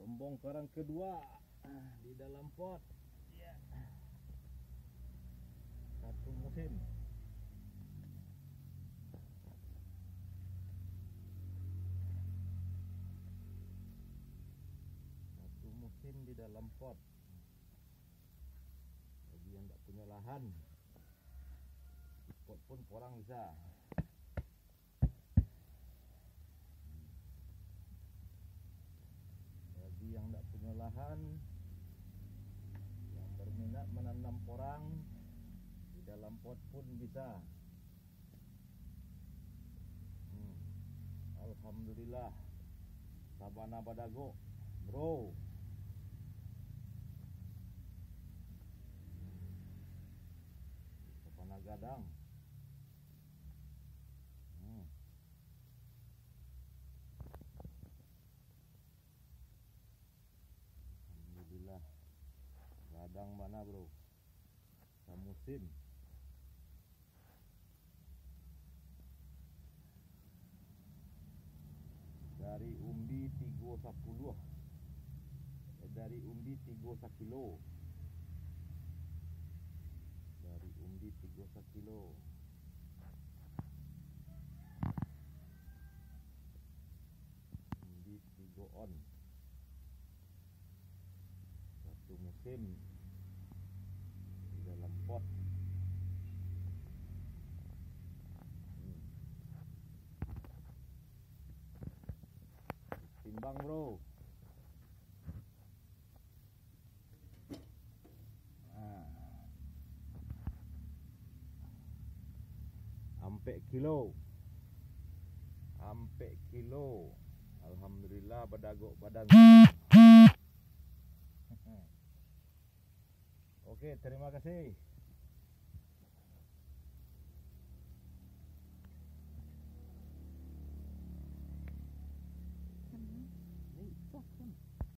Pembongkaran kedua di dalam pot. Ya. Satu musim. Satu musim di dalam pot. Bagi yang tak punya lahan, pot pun korang bisa. Yang tak punya lahan, yang berminat menanam porang di dalam pot pun bisa. Alhamdulillah, Sabana Badago, bro. Sabana Gadang. Ladang mana bro? Semusim. Dari umbi 310. Dari umbi 3 kilo. Dari umbi 3 kilo. Umbi 3 on. Satu musim di dalam pot. Timbang bro. Ampe kilo. Ampe kilo. Alhamdulillah Badago badan. Oke, terima kasih.